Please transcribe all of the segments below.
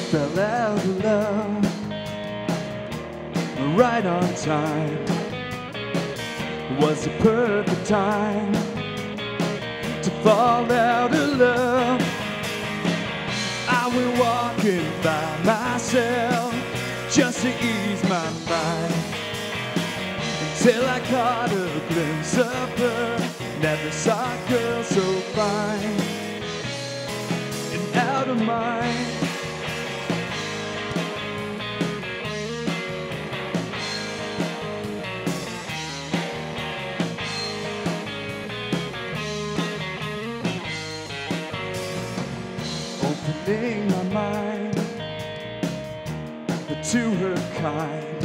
fell out of love right on time. It was the perfect time to fall out of love. I went walking by myself just to ease my mind, until I caught a glimpse of her. Never saw a girl so fine and out of mind. Opening my mind to her kind,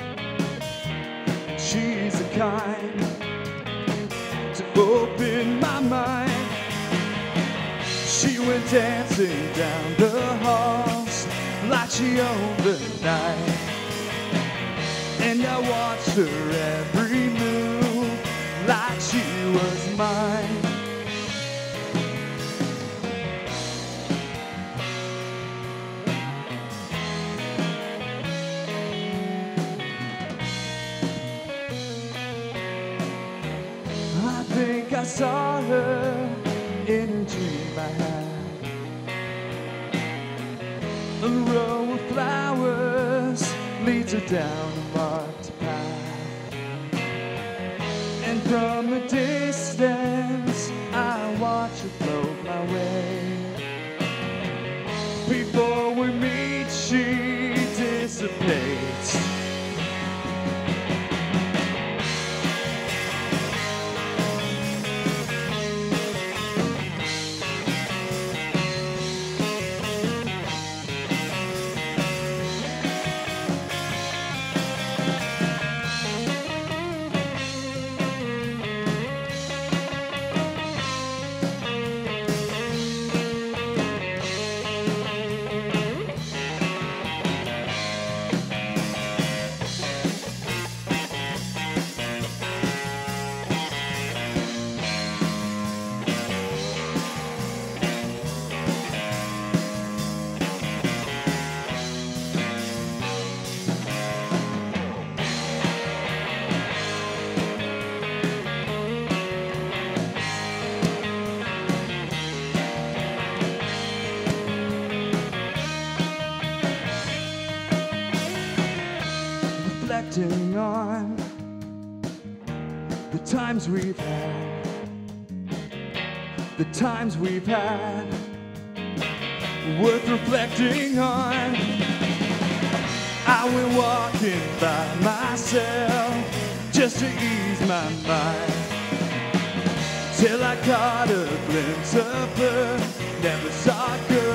she's the kind to open my mind. She went dancing down the halls like she owned the night, and I watched her every move like she was mine. I think I saw her in a dream I had. A row of flowers leads her down a marked path, and from a distance I watch her float my way. Before we meet, she dissipates. Reflecting on the times we've had, the times we've had, worth reflecting on. I went walking by myself just to ease my mind, till I caught a glimpse of her. Never saw a girl